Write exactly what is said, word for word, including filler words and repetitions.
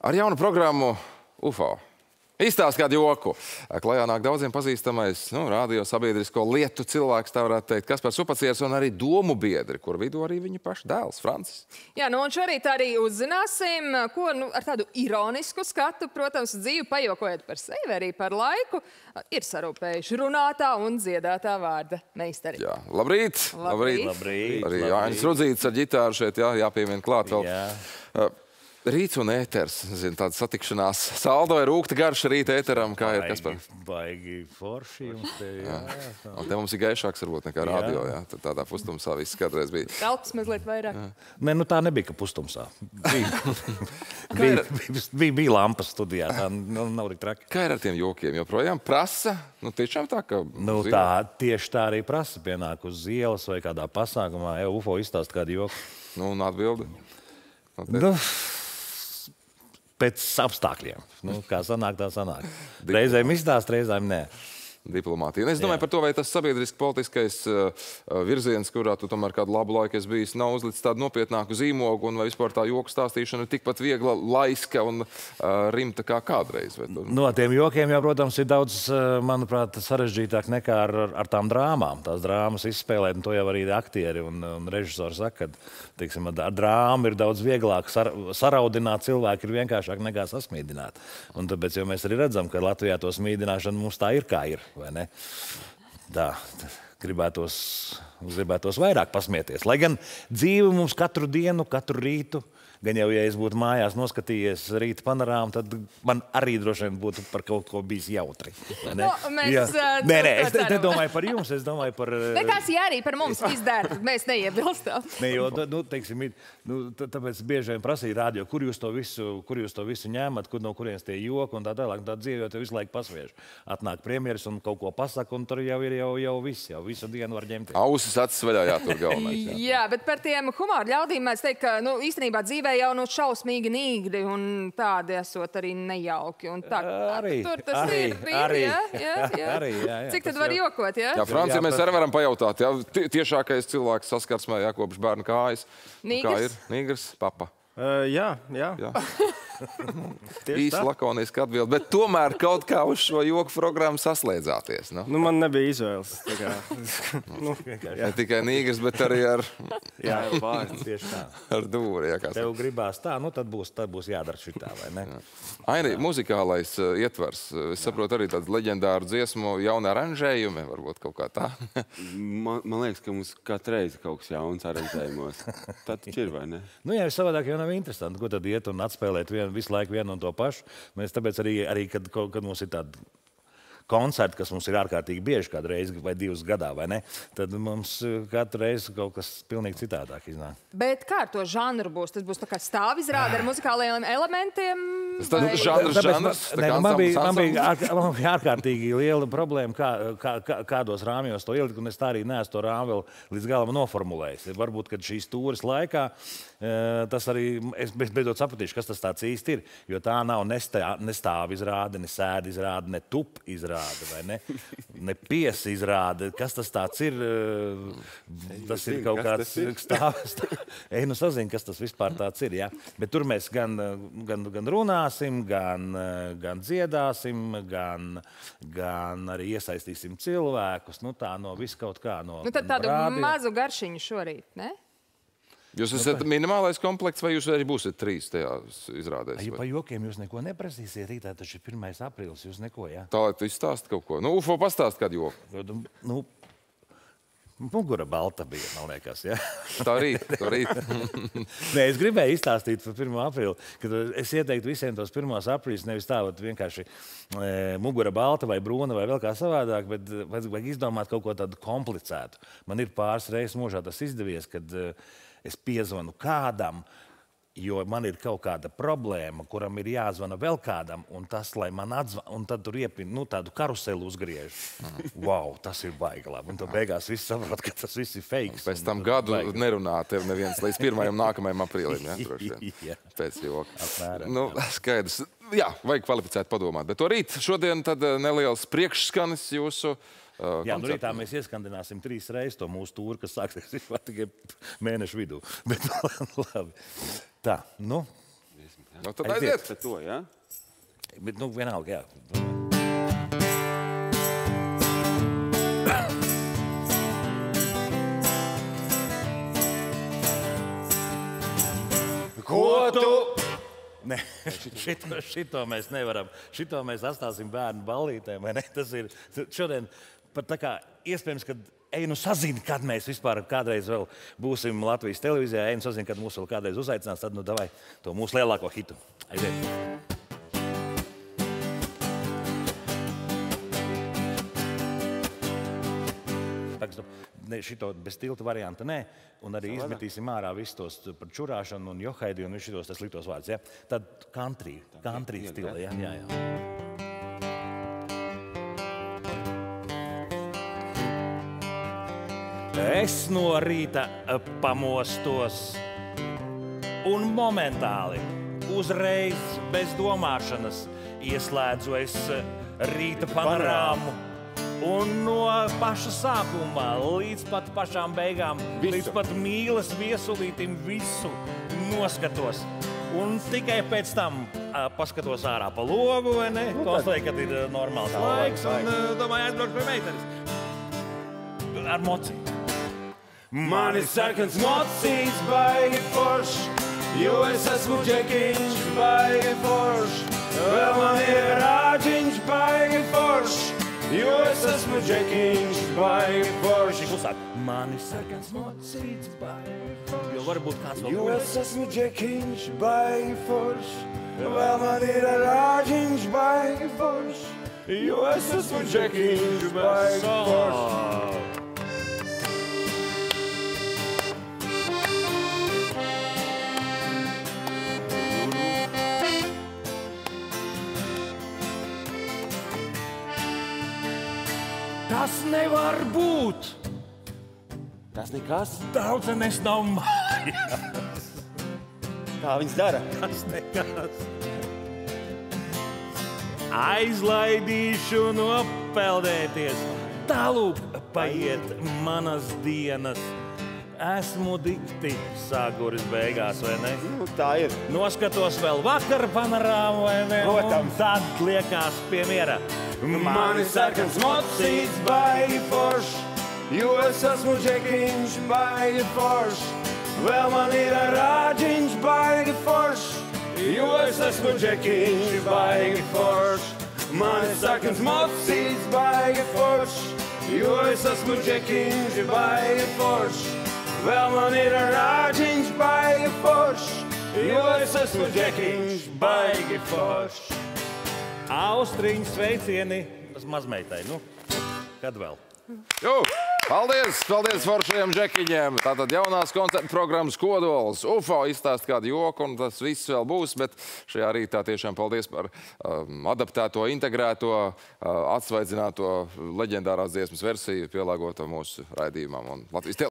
Ar jaunu programmu U F O. Izstāst kādu joku. Klajā nāk daudziem pazīstamais, nu, radio sabiedrisko lietu cilvēks, tā varētu teikt, Kaspars Upacietis un arī domu biedri, kur vidū arī viņa paša dēls, Francis. Jā, nu un šorīt arī uzzināsim, ko nu, ar tādu ironisku skatu, protams, dzīvi pajokojot par sevi, arī par laiku, ir sarūpējuši runātā un dziedātā vārda meistari. Jā, labrīt! Labrīt! Labrīt! Arī Jānis Rudzītis ar ģitāru šeit, jā, jāpiemien klāt vēl. Jā. Uh, Rīts un ēters, zinu, tāda satikšanās. Saldo ir rūkta garša rīta ēteram, kā ir Kaspar? Baigi forši jums te, jā. jā. Un te mums ir gaišāks varbūt nekā radio, jā. Tad tādā pustumsā viss kādreiz bija. Telpas mazliet vairāk. Jā. Nē, nu tā nebija, ka pustumsā. Bija, bija, bija, bija lampas studijā, tā nu, nav tik traki. Kā ir ar tiem jokiem? Joprojām prasa? Nu, tiešām tā, ka... Nu, tā, tieši tā arī prasa pienāk uz ielas vai kādā pasākumā. Ja U F O izstāst kādu joku. Nu, un atbildi? Nu, pēc apstākļiem. Nu, kā sanāk, tā sanāk. Reizēm izstāst, reizēm nē. Diplomātija. Es domāju Jā. par to, vai tas sabiedriski politiskais uh, virziens, kurā tu tomēr kādu labu laiku esi bijis, nav uzlicis tādu nopietnāku zīmogu, un vai vispār tā joku stāstīšana ir tikpat viegla, laiska un uh, rimta kā kādreiz. Tu... No tiem jokiem jau, protams, ir daudz, manuprāt, sarežģītāk nekā ar, ar tām drāmām. Tās drāmas izspēlēt, un to jau arī aktieri un, un režisori saka, ka, teiksim, ar drāmu ir daudz vieglāk sar, saraudināt cilvēku, ir vienkāršāk nekā sasmīdināt. Un tāpēc jau mēs arī redzam, ka Latvijā to smīdināšana mums tā ir, kā ir. Vai ne? Tā, gribētos, gribētos vairāk pasmieties. Lai gan dzīve mums katru dienu, katru rītu, gan jau, ja es būtu mājās noskatījies rīta panorāmu, tad man arī droši vien būtu par kaut ko bijis jautri. No, mēs, uh, nē, nē, es nedomāju par jums, es domāju par... Nekas, ja arī par mums izdara, mēs neiebilstam. Ne, jo, nu, teiksim, nu, tāpēc bieži vien prasīja rādio, kur jūs to visu, kur jūs to visu ņēmat, kur no kurienes tie joki un tā tālāk. Tā dzīve jau te visu laiku pasviež. Atnāk premjeras un kaut ko pasaka, un tur jau ir jau, jau viss, jau visu dienu var ņemt. Ausis acis vaļā jātur galvenais. Jā. Jā, bet par tiem humoru ļaudīm mēs teikt, ka, nu, īstenībā dzīvē jau nu šausmīgi nīgri un tādi esot arī nejauki. Un tā, arī, tur tas arī, ir, ir arī, jā, jā, jā. Arī, jā, jā. Cik tad var jau... jokot, jā? Jā, Franci, mēs arī varam pajautāt, jā, tiešākais cilvēks saskarsmē, jā, kopš bērna kājas. Nīgrs? Kā ir? Nīgrs, papa. Uh, jā, jā. jā. Īsti lakoniski atbild, bet tomēr kaut kā uz šo joku programmu saslēdzāties. Nu, nu man nebija izvēles. Tā kā, nu, ne tikai nīgrs, bet arī ar... jā, vārds tieši tā. Ar dūri, jā, kā tev gribās tā, nu tad būs, tad būs jādara šitā, vai ne? Jā. Aini, muzikālais uh, ietvars. Es saprotu arī tādu leģendāru dziesmu, jauna aranžējumi, varbūt kaut kā tā. man, man liekas, ka mums katru reizi kaut kas jauns aranžējumos. Tā taču ir, vai ne? Nu jā, savādāk jau nav interesanti, ko tad iet un atspēlēt vienu, visu laiku vienu un to pašu. Mēs tāpēc arī, arī kad, kad mums ir tādi koncerti, kas mums ir ārkārtīgi bieži kādu reizi vai divas gadā, vai ne? Tad mums katru reizi kaut kas pilnīgi citādāk iznāk. Bet kā ar to žanru būs? Tas būs tā kā stāvizrāde ar muzikālajiem elementiem? Tas ir žanrs, žanrs. Ne, man, bija, man, bija ārk, man bija ārkārtīgi liela problēma, kā, kā, kā, kādos rāmjos to ielikt, un es tā arī neesmu to rāmu vēl līdz galam noformulējis. Varbūt, kad šīs stūres laikā, tas arī, es beidzot sapratīšu, kas tas tāds īsti ir, jo tā nav ne stāvizrāde, ne sēdizrāde, ne tup izrāde, vai ne? Ne pies izrāde. Kas tas tāds ir? Tas ir kaut kāds stāvis. Ej, nu sazini, kas tas vispār tāds ir, jā. Bet tur mēs gan, gan, gan runāsim, gan, gan dziedāsim, gan, gan arī iesaistīsim cilvēkus. Nu tā no viss kaut kā no... Nu tad tādu rādio. Mazu garšiņu šorīt, ne? Jūs esat minimālais komplekts, vai jūs arī būsiet trīs tajā izrādēs? Ja pa jokiem jūs neko neprasīsiet, rītā taču ir pirmais aprīlis, jūs neko, jā? Tā, lai tu izstāsti kaut ko. Nu, U F O pastāst kādu joku. Nu, mugura balta bija, man liekas, jā? Tā rīt, tā rīt. Nē, es gribēju izstāstīt par pirmo aprīli, kad es ieteiktu visiem tos pirmos aprīļus nevis tā, vienkārši e, mugura balta vai brūna vai vēl kā savādāk, bet vajag izdomāt kaut ko tādu komplicētu. Man ir pāris reizes mūžā tas izdevies, kad e, es piezvanu kādam, jo man ir kaut kāda problēma, kuram ir jāzvana vēl kādam, un tas, lai man atzvana, un tad tur iepin, nu, tādu karuselu uzgriež. Wow, tas ir baigi labi. Un to beigās viss saprot, ka tas viss ir fakes. Pēc tam gadu baigi. Nerunā tev neviens līdz pirmajam nākamajam aprīlim, ja, droši vien. Pēc joka. Apmēram. Nu, skaidrs. Jā, vajag kvalificēt padomāt. Bet to rīt, šodien tad neliels priekšskanis jūsu Uh, Jā, nu rītā mēs ieskandināsim trīs reizes to mūsu tūru, kas sāksies vispār tikai mēnešu vidū. Bet labi. Tā, nu. dziesmu. Jā. Nu, tad aiziet. Tad to, jā? Bet, nu, vienalga, jā. Ko tu? Ne, šito, šito mēs nevaram. Šito mēs atstāsim bērnu ballītēm, vai ne? Tas ir šodien pat tā kā iespējams, kad ej nu sazini, kad mēs vispār kādreiz vēl būsim Latvijas televīzijā, ej nu sazini, kad mūs vēl kādreiz uzaicinās, tad nu davai to mūsu lielāko hitu. Aiziet. Ne, šito bez tilta varianta nē, un arī izmetīsim ārā visus tos par čurāšanu un johaidi un šitos tas liktos vārds, ja? Tad country, country stila, ja? Jā, jā. Es no rīta pamostos un momentāli, uzreiz bez domāšanas, ieslēdzu es rīta panorāmu. Un no paša sākuma līdz pat pašām beigām, visu. Līdz pat mīlas viesulītim visu noskatos. Un tikai pēc tam uh, paskatos ārā pa logu, vai ne? Nu, konstatēju, kad ir uh, normāls laiks, un uh, domāju, aizbraukšu pie meitenes. Ar moci. Man ir sarkans mocīs, baigi forš, jo es esmu džekiņš, baigi forš. Vēl man ir rāģiņš, baigi forš. Jo es esmu džekiņš, baigi forši. Klusāk. Man ir sarkans mocīts, baigi forši. Jo varbūt kāds vēl Jo es esmu džekiņš, baigi forši. Vēl man ir rāģiņš, baigi forši. Jo es esmu džekiņš, baigi forši. Tas nevar būt. Tas nekas. Daudzenes nav mājās. Tā viņas dara. Tas nekas. Aizlaidīšu nopeldēties. Tālūk paiet manas dienas. Esmu dikti sāguris beigās, vai ne? Nu, tā ir. Noskatos vēl vakar panorāmu, vai ne? Protams. Un tad liekās pie miera. Man ir sarkans mocīts, baigi forš, jo es esmu džekiņš, baigi forš. Vēl man ir rāģiņš, baigi forš, jo es esmu džekiņš, baigi forš. Man ir sarkans mocīts, baigi forš, jo es esmu džekiņš, baigi forš. Vēl man ir rāģiņš, baigi forš, jo es esmu džekiņš, baigi forš. Austriņu sveicieni mazmeitai. Nu, kad vēl? Jū, paldies! Paldies foršajiem džekiņiem! Tātad jaunās koncerta programmas Kodols. U F O izstāst kādu joku, un tas viss vēl būs, bet šajā rītā tiešām paldies par um, adaptēto, integrēto, uh, atsvaidzināto leģendārās dziesmas versiju, pielāgoto mūsu raidījumam un Latvijas televīzijai.